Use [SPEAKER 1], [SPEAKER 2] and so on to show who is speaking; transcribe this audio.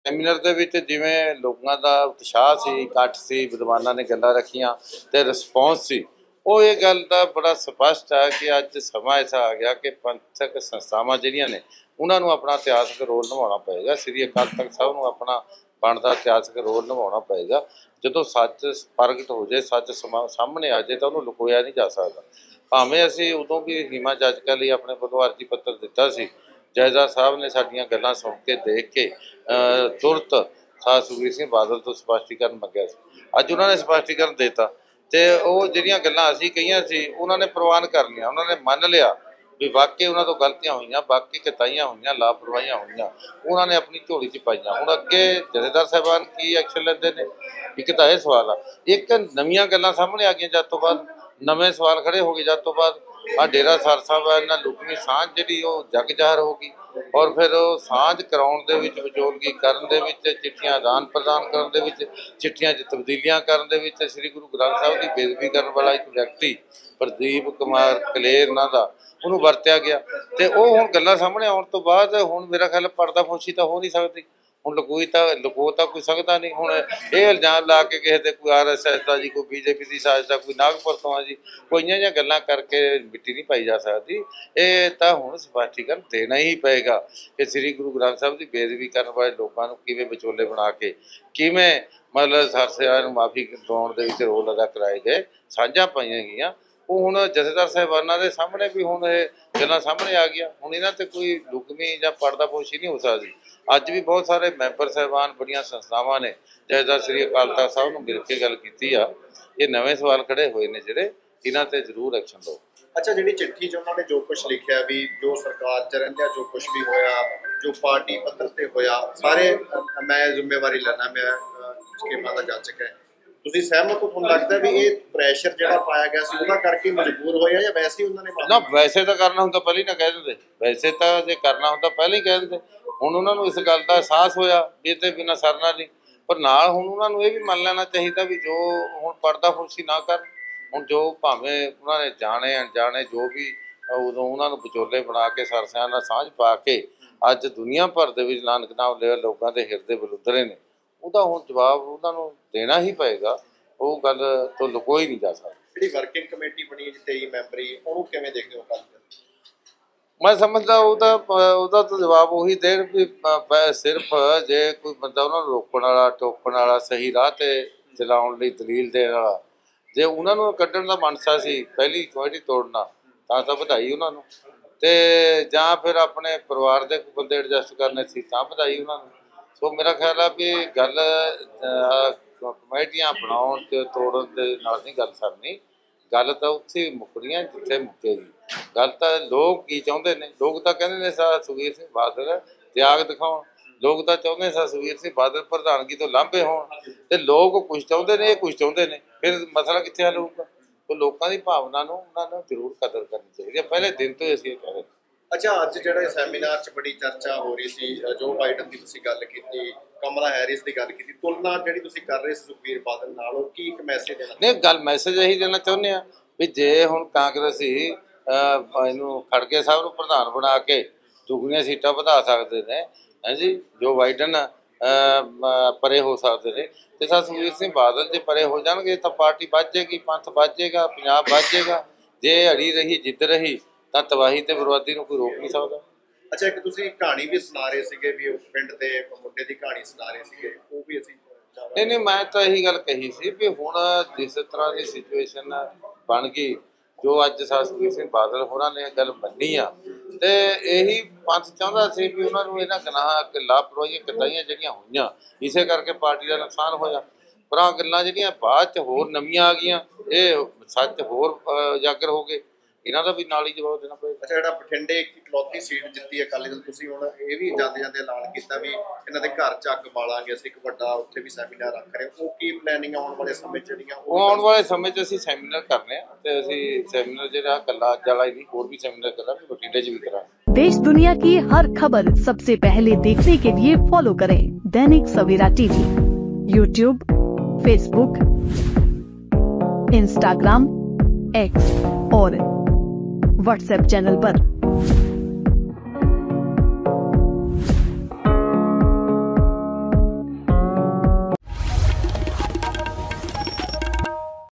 [SPEAKER 1] Seminar ਦੇ ਵਿੱਚ ਜਿਵੇਂ ਲੋਕਾਂ ਦਾ ਉਤਸ਼ਾਹ ਸੀ, ਇਕੱਠ ਸੀ, ਵਿਦਵਾਨਾਂ ਨੇ ਗੱਲਾਂ ਰੱਖੀਆਂ ਤੇ ਰਿਸਪੌਂਸ ਸੀ, ਉਹ ਇਹ ਗੱਲ ਦਾ ਬੜਾ ਸਪਸ਼ਟ ਹੈ ਕਿ ਅੱਜ ਸਮਾਂ ਐਸਾ ਆ ਗਿਆ ਕਿ ਪੰਥਕ ਸੰਸਥਾਵਾਂ ਜਿਹੜੀਆਂ ਨੇ ਉਹਨਾਂ ਨੂੰ ਆਪਣਾ ਇਤਿਹਾਸਕ ਰੋਲ ਨਿਭਾਉਣਾ ਪਏਗਾ। ਸ੍ਰੀ ਅਕਾਲ ਤਖਤ ਸਾਹਿਬ ਨੂੰ ਆਪਣਾ ਬਣਦਾ ਇਤਿਹਾਸਕ ਰੋਲ ਨਿਭਾਉਣਾ ਪਏਗਾ। ਜਦੋਂ ਸੱਚ ਪ੍ਰਗਟ ਹੋ ਜਾਏ, ਸੱਚ ਸਾਹਮਣੇ ਆ ਜਾਏ ਤਾਂ ਉਹਨੂੰ ਲੁਕੋਇਆ ਨਹੀਂ ਜਾ ਸਕਦਾ। ਭਾਵੇਂ ਅਸੀਂ ਉਦੋਂ ਵੀ ਹੀਮਾ ਜਾਚਕਾਂ ਲਈ ਆਪਣੇ ਵੱਲੋਂ ਅਰਜ਼ੀ ਪੱਤਰ ਦਿੱਤਾ ਸੀ, ਜੈਦਾ ਸਾਹਿਬ ਨੇ ਸਾਡੀਆਂ ਗੱਲਾਂ ਸੁਣ ਕੇ ਦੇਖ ਕੇ ਤੁਰਤ ਖਾਸ ਸੁਖਬੀਰ ਸਿੰਘ ਬਾਦਲ ਤੋਂ ਸਪਸ਼ਟੀਕਰਨ ਮੰਗਿਆ ਸੀ। ਅੱਜ ਉਹਨਾਂ ਨੇ ਸਪਸ਼ਟੀਕਰਨ ਦਿੱਤਾ ਤੇ ਉਹ ਜਿਹੜੀਆਂ ਗੱਲਾਂ ਅਸੀਂ ਕਹੀਆਂ ਸੀ ਉਹਨਾਂ ਨੇ ਪ੍ਰਵਾਨ ਕਰ ਲਿਆ, ਉਹਨਾਂ ਨੇ ਮੰਨ ਲਿਆ ਵੀ ਵਾਕਈ ਉਹਨਾਂ ਤੋਂ ਗਲਤੀਆਂ ਹੋਈਆਂ, ਬਾਕੀ ਕਿਤਾਈਆਂ ਹੋਈਆਂ, ਲਾਪਰਵਾਹੀਆਂ ਹੋਈਆਂ, ਉਹਨਾਂ ਨੇ ਆਪਣੀ ਝੋਲੀ 'ਚ ਪਾਈਆਂ। ਹੁਣ ਅੱਗੇ ਜਥੇਦਾਰ ਸਾਹਿਬਾਨ ਕੀ ਐਕਸ਼ਨ ਲੈਂਦੇ ਨੇ, ਇੱਕ ਤਾਂ ਇਹ ਸਵਾਲ ਆ। ਇੱਕ ਨਵੀਆਂ ਗੱਲਾਂ ਸਾਹਮਣੇ ਆ ਗਈਆਂ ਜਦ ਤੋਂ ਬਾਅਦ, ਨਵੇਂ ਸਵਾਲ ਖੜੇ ਹੋ ਗਏ ਜਦ ਤੋਂ ਬਾਅਦ। ਆ ਡੇਰਾ ਸਰ ਸਾਹਿਬ ਇਹਨਾਂ ਲੁਕਵੀਂ ਸਾਂਝ ਜਿਹੜੀ ਉਹ ਜਗ ਜ਼ਾਹਰ ਹੋ ਗਈ, ਔਰ ਫਿਰ ਉਹ ਸਾਂਝ ਕਰਾਉਣ ਦੇ ਵਿੱਚ, ਵਿਚੋਲਗੀ ਕਰਨ ਦੇ ਵਿੱਚ, ਚਿੱਠੀਆਂ ਆਦਾਨ ਪ੍ਰਦਾਨ ਕਰਨ ਦੇ ਵਿੱਚ, ਚਿੱਠੀਆਂ 'ਚ ਤਬਦੀਲੀਆਂ ਕਰਨ ਦੇ ਵਿੱਚ ਸ੍ਰੀ ਗੁਰੂ ਗ੍ਰੰਥ ਸਾਹਿਬ ਦੀ ਬੇਅਦਬੀ ਕਰਨ ਵਾਲਾ ਇੱਕ ਵਿਅਕਤੀ ਪ੍ਰਦੀਪ ਕੁਮਾਰ ਕਲੇਰ ਨਾਂ ਦਾ, ਉਹਨੂੰ ਵਰਤਿਆ ਗਿਆ। ਤੇ ਉਹ ਹੁਣ ਗੱਲਾਂ ਸਾਹਮਣੇ ਆਉਣ ਤੋਂ ਬਾਅਦ ਹੁਣ ਮੇਰਾ ਖਿਆਲ ਪਰਦਾਫੋਸ਼ੀ ਤਾਂ ਹੋ ਨਹੀਂ ਸਕਦੀ, ਹੁਣ ਲੁਕੋ ਤਾਂ ਕੋਈ ਸਕਦਾ ਨਹੀਂ। ਹੁਣ ਇਹ ਇਲਜ਼ਾਮ ਲਾ ਕੇ ਕਿਸੇ ਦੇ ਕੋਈ RSS ਦਾ ਜੀ, ਕੋਈ BJP ਦੀ ਸਾਜ਼ਿਸ਼ ਦਾ, ਕੋਈ ਨਾਗਪੁਰ ਤੋਂ ਆ ਜੀ, ਕੋਈ ਇਹੀਆਂ ਜਿਹੀਆਂ ਗੱਲਾਂ ਕਰਕੇ ਮਿੱਟੀ ਨਹੀਂ ਪਾਈ ਜਾ ਸਕਦੀ। ਇਹ ਤਾਂ ਹੁਣ ਸਪਸ਼ਟੀਕਰਨ ਦੇਣਾ ਹੀ ਪਏਗਾ ਕਿ ਸ੍ਰੀ ਗੁਰੂ ਗ੍ਰੰਥ ਸਾਹਿਬ ਦੀ ਬੇਅਦਬੀ ਕਰਨ ਵਾਲੇ ਲੋਕਾਂ ਨੂੰ ਕਿਵੇਂ ਵਿਚੋਲੇ ਬਣਾ ਕੇ, ਕਿਵੇਂ ਮਤਲਬ ਸਰਸਿਆਂ ਨੂੰ ਮਾਫੀ ਦਿਵਾਉਣ ਦੇ ਵਿੱਚ ਰੋਲ ਅਦਾ ਕਰਾਏ ਗਏ, ਸਾਂਝਾਂ ਪਾਈਆਂ ਗਈਆਂ। ਉਹ ਹੁਣ ਜਥੇਦਾਰ ਸਾਹਿਬਾਨਾਂ ਦੇ ਸਾਹਮਣੇ ਵੀ ਹੁਣ ਇਹ ਗੱਲਾਂ ਸਾਹਮਣੇ ਆ ਗਈਆਂ। ਹੁਣ ਇਹਨਾਂ 'ਤੇ ਕੋਈ ਲੁਕਵੀਂ ਜਾਂ ਪਰਦਾਪੋਸ਼ੀ ਨਹੀਂ ਹੋ ਸਕਦੀ। ਅੱਜ ਵੀ ਬਹੁਤ ਸਾਰੇ ਮੈਂਬਰ ਸਾਹਿਬਾਨ, ਬੜੀਆਂ ਸੰਸਥਾਵਾਂ ਨੇ ਜਥੇਦਾਰ ਸ੍ਰੀ ਅਕਾਲ ਤਖਤ ਸਾਹਿਬ ਨੂੰ ਮਿਲ ਕੇ ਗੱਲ ਕੀਤੀ ਆ। ਇਹ ਨਵੇਂ ਸਵਾਲ ਖੜੇ ਹੋਏ ਨੇ ਜਿਹੜੇ, ਇਹਨਾਂ 'ਤੇ ਜ਼ਰੂਰ ਐਕਸ਼ਨ ਲਓ।
[SPEAKER 2] ਅੱਛਾ, ਜਿਹੜੀ ਚਿੱਠੀ 'ਚ ਉਹਨਾਂ ਨੇ ਜੋ ਕੁਛ ਲਿਖਿਆ ਵੀ ਜੋ ਸਰਕਾਰ 'ਚ ਰਹਿੰਦਿਆਂ ਜੋ ਕੁਛ ਵੀ ਹੋਇਆ, ਜੋ ਪਾਰਟੀ ਪੱਧਰ 'ਤੇ ਹੋਇਆ, ਸਾਰੇ ਮੈਂ ਜ਼ਿੰਮੇਵਾਰੀ ਲੈਣਾ, ਮੈਂ ਸਕੀਮਾਂ ਦਾ ਜਾਚਕ ਹੈ। ਤੁਸੀਂ ਸਹਿਮਤ ਹੋ? ਤੁਹਾਨੂੰ ਲੱਗਦਾ ਵੀ ਇਹ ਪ੍ਰੈਸ਼ਰ ਜਿਹੜਾ ਪਾਇਆ ਗਿਆ ਸੀ ਉਹਦਾ ਕਰਕੇ ਮਜਬੂਰ ਹੋਇਆ ਜਾਂ ਵੈਸੇ ਹੀ ਉਹਨਾਂ ਨੇ
[SPEAKER 1] ਨਾ? ਵੈਸੇ ਤਾਂ ਕਰਨਾ ਹੁੰਦਾ ਪਹਿਲਾਂ ਹੀ ਨਾ ਕਹਿ ਦਿੰਦੇ, ਵੈਸੇ ਤਾਂ ਜੇ ਕਰਨਾ ਹੁੰਦਾ ਪਹਿਲਾਂ ਹੀ ਕਹਿ ਦਿੰਦੇ। ਹੁਣ ਉਹਨਾਂ ਨੂੰ ਇਸ ਗੱਲ ਦਾ ਅਹਿਸਾਸ ਹੋਇਆ ਵੀ ਇਹ ਤੇ ਬਿਨਾਂ ਸਰਨਾ ਨਹੀਂ, ਪਰ ਨਾਲ ਹੁਣ ਉਹਨਾਂ ਨੂੰ ਇਹ ਵੀ ਮੰਨ ਲੈਣਾ ਚਾਹੀਦਾ ਵੀ ਜੋ ਹੁਣ ਪਰਦਾਫੋਸ਼ੀ ਨਾ ਕਰਨ। ਹੁਣ ਜੋ ਭਾਵੇਂ ਉਹਨਾਂ ਨੇ ਜਾਣੇ ਅਣਜਾਣੇ ਜੋ ਵੀ ਉਦੋਂ ਉਹਨਾਂ ਨੂੰ ਵਿਚੋਲੇ ਬਣਾ ਕੇ ਸਰਸਿਆਂ ਨਾਲ ਸਾਂਝ ਪਾ ਕੇ ਅੱਜ ਦੁਨੀਆ ਭਰ ਦੇ ਵਿੱਚ ਨਾਨਕ ਨਾਮ ਲੈ ਲੋਕਾਂ ਦੇ ਹਿਰਦੇ ਬਲੁੱਦਰੇ ਨੇ, ਉਹਦਾ ਹੁਣ ਜਵਾਬ ਉਹਨਾਂ ਨੂੰ ਦੇਣਾ ਹੀ ਪਏਗਾ। ਉਹ ਗੱਲ ਤੋਂ ਲੁਕੋਈ ਨਹੀਂ ਜਾ ਸਕਦਾ।
[SPEAKER 2] ਜਿਹੜੀ ਵਰਕਿੰਗ ਕਮੇਟੀ ਬਣੀ ਹੈ 23 ਮੈਂਬਰੀ, ਉਹਨੂੰ ਕਿਵੇਂ ਦੇਖਦੇ ਹੋ? ਕੱਲ੍ਹ
[SPEAKER 1] ਮੈਂ ਸਮਝਦਾ ਉਹਦਾ ਤਾਂ ਜਵਾਬ ਉਹੀ ਦੇਣ ਵੀ ਸਿਰਫ ਜੇ ਕੋਈ ਬੰਦਾ ਉਹਨਾਂ ਨੂੰ ਰੋਕਣ ਵਾਲਾ, ਟੋਕਣ ਵਾਲਾ, ਸਹੀ ਰਾਹ 'ਤੇ ਚਲਾਉਣ ਲਈ ਦਲੀਲ ਦੇਣ ਵਾਲਾ, ਜੇ ਉਹਨਾਂ ਨੂੰ ਕੱਢਣ ਦਾ ਮਨਸਾ ਸੀ ਪਹਿਲੀ ਕਮੇਟੀ ਤੋੜਨਾ, ਤਾਂ ਵਧਾਈ ਉਹਨਾਂ ਨੂੰ। ਤੇ ਜਾਂ ਫਿਰ ਆਪਣੇ ਪਰਿਵਾਰ ਦੇ ਬੰਦੇ ਐਡਜਸਟ ਕਰਨੇ ਸੀ ਤਾਂ ਵਧਾਈ ਉਹਨਾਂ ਨੂੰ। ਸੋ ਮੇਰਾ ਖਿਆਲ ਆ ਵੀ ਗੱਲ ਕਮੇਟੀਆਂ ਬਣਾਉਣ ਤੇ ਤੋੜਨ ਦੇ ਨਾਲ ਨਹੀਂ ਗੱਲ ਸਰਨੀ। ਗੱਲ ਤਾਂ ਉੱਥੇ ਮੁੱਕਣੀਆਂ ਜਿੱਥੇ ਮੁੱਕੇਗੀ। ਗੱਲ ਤਾਂ ਲੋਕ ਕੀ ਚਾਹੁੰਦੇ ਨੇ। ਲੋਕ ਤਾਂ ਕਹਿੰਦੇ ਨੇ ਸੁਖਬੀਰ ਸਿੰਘ ਬਾਦਲ ਤਿਆਗ ਦਿਖਾਉਣ, ਲੋਕ ਤਾਂ ਚਾਹੁੰਦੇ ਸੁਖਬੀਰ ਸਿੰਘ ਬਾਦਲ ਪ੍ਰਧਾਨਗੀ ਤੋਂ ਲਾਂਭੇ ਹੋਣ, ਤੇ ਲੋਕ ਕੁਛ ਚਾਹੁੰਦੇ ਨੇ, ਇਹ ਕੁਛ ਚਾਹੁੰਦੇ ਨੇ। ਫਿਰ ਮਸਲਾ ਕਿੱਥੇ ਹੱਲ ਹੋਊਗਾ? ਉਹ ਲੋਕਾਂ ਦੀ ਭਾਵਨਾ ਨੂੰ ਉਹਨਾਂ ਨੂੰ ਜ਼ਰੂਰ ਕਦਰ ਕਰਨੀ ਚਾਹੀਦੀ ਹੈ। ਪਹਿਲੇ ਦਿਨ ਤੋਂ ਹੀ ਅਸੀਂ ਇਹ ਕਹਿ ਰਹੇ।
[SPEAKER 2] ਅੱਛਾ, ਅੱਜ ਜਿਹੜਾ ਸੈਮੀਨਾਰ 'ਚ ਬੜੀ ਚਰਚਾ ਹੋ ਰਹੀ ਸੀ, ਜੋ ਬਾਈਡਨ ਦੀ ਤੁਸੀਂ ਗੱਲ ਕੀਤੀ, ਕਮਲਾ ਹੈਰਿਸ ਦੀ ਗੱਲ ਕੀਤੀ, ਤੁਲਨਾ ਜਿਹੜੀ ਤੁਸੀਂ ਕਰ ਰਹੇ ਸੀ ਸੁਖਬੀਰ ਬਾਦਲ ਨਾਲ, ਉਹ ਕੀ ਇੱਕ ਮੈਸੇਜ ਦੇਣਾ?
[SPEAKER 1] ਨਹੀਂ, ਗੱਲ ਮੈਸੇਜ ਇਹੀ ਦੇਣਾ ਚਾਹੁੰਦੇ ਆ ਵੀ ਜੇ ਹੁਣ ਕਾਂਗਰਸੀ ਇਹਨੂੰ ਖੜਗੇ ਸਾਹਿਬ ਨੂੰ ਪ੍ਰਧਾਨ ਬਣਾ ਕੇ ਦੁਗਣੀਆਂ ਸੀਟਾਂ ਵਧਾ ਸਕਦੇ ਨੇ, ਹਾਂਜੀ, ਜੋ ਬਾਈਡਨ ਪਰੇ ਹੋ ਸਕਦੇ ਨੇ, ਤੇ ਸੁਖਬੀਰ ਸਿੰਘ ਬਾਦਲ ਜੇ ਪਰੇ ਹੋ ਜਾਣਗੇ ਤਾਂ ਪਾਰਟੀ ਵੱਧ ਜਾਏਗੀ, ਪੰਥ ਵੱਧ ਜਾਏਗਾ, ਪੰਜਾਬ ਵੱਧ ਜਾਏਗਾ। ਜੇ ਅੜੀ ਰਹੀ, ਜਿੱਦ ਰਹੀ, ਤਾਂ ਤਬਾਹੀ ਤੇ ਬਰਬਾਦੀ ਨੂੰ ਕੋਈ ਰੋਕ ਨਹੀਂ ਸਕਦਾ।
[SPEAKER 2] ਅੱਛਾ, ਇੱਕ ਤੁਸੀਂ ਕਹਾਣੀ ਵੀ ਸੁਣਾ ਰਹੇ ਸੀਗੇ ਵੀ ਉਸ ਪਿੰਡ ਦੇ ਮੁੰਡੇ ਦੀ ਕਹਾਣੀ ਸੁਣਾ ਰਹੇ ਸੀਗੇ, ਉਹ ਵੀ ਅਸੀਂ
[SPEAKER 1] ਨਹੀਂ, ਮੈਂ ਤਾਂ ਇਹੀ ਗੱਲ ਕਹੀ ਸੀ ਵੀ ਹੁਣ ਜਿਸ ਤਰ੍ਹਾਂ ਦੀ ਸਿਚੁਏਸ਼ਨ ਬਣ ਗਈ, ਜੋ ਅੱਜ ਸੁਖਬੀਰ ਸਿੰਘ ਬਾਦਲ ਹੋਰਾਂ ਨੇ ਗੱਲ ਮੰਨੀ ਆ, ਤੇ ਇਹੀ ਪੰਥ ਚਾਹੁੰਦਾ ਸੀ ਵੀ ਉਹਨਾਂ ਨੂੰ ਇਹਨਾਂ ਗੁਨਾਹਾਂ, ਲਾਪਰਵਾਹੀਆਂ, ਕਿਤਾਈਆਂ ਜਿਹੜੀਆਂ ਹੋਈਆਂ, ਇਸੇ ਕਰਕੇ ਪਾਰਟੀ ਦਾ ਨੁਕਸਾਨ ਹੋਇਆ। ਪਰ ਆਹ ਗੱਲਾਂ ਜਿਹੜੀਆਂ ਬਾਅਦ 'ਚ ਹੋਰ ਨਵੀਆਂ ਆ ਗਈਆਂ, ਇਹ ਸੱਚ ਹੋਰ ਉਜਾਗਰ ਹੋ ਗਏ, ਇਹਨਾਂ ਦਾ ਵੀ ਨਾਲ ਹੀ ਜਵਾਬ ਦੇਣਾ ਪਏਗਾ।
[SPEAKER 2] ਅੱਛਾ, ਜਿਹੜਾ ਬਠਿੰਡੇ ਇਕਲੌਤੀ ਸੀਟ ਜਿੱਤੀ ਅਕਾਲੀ ਦਲ, ਤੁਸੀਂ ਹੁਣ ਇਹ ਵੀ ਜਾਂਦੇ ਜਾਂਦੇ ਐਲਾਨ ਕੀਤਾ ਵੀ ਇਹਨਾਂ ਦੇ ਘਰ 'ਚ ਅੱਗ ਬਾਲਾਂਗੇ, ਅਸੀਂ ਇੱਕ ਵੱਡਾ ਉੱਥੇ ਵੀ ਸੈਮੀਨਾਰ ਰੱਖ ਰਹੇ, ਉਹ ਕੀ ਪਲੈਨਿੰਗ ਆਉਣ ਵਾਲੇ ਸਮੇਂ 'ਚ ਜਿਹੜੀਆਂ?
[SPEAKER 1] ਉਹ ਆਉਣ ਵਾਲੇ ਸਮੇਂ 'ਚ ਅਸੀਂ ਸੈਮੀਨਾਰ ਕਰਨੇ ਆ, ਤੇ ਅਸੀਂ ਸੈਮੀਨਾਰ ਜਿਹੜਾ ਇਕੱਲਾ ਅੱਜ ਵਾਲਾ ਹੀ नहीं, और भी सेमिनार करेंगे, बठिंडे च भी करेंगे।
[SPEAKER 3] देश दुनिया की हर खबर सबसे पहले देखने के लिए फॉलो करें Dainik Savera TV, YouTube, Facebook, Instagram, X और व्हाट्सएप चैनल पर।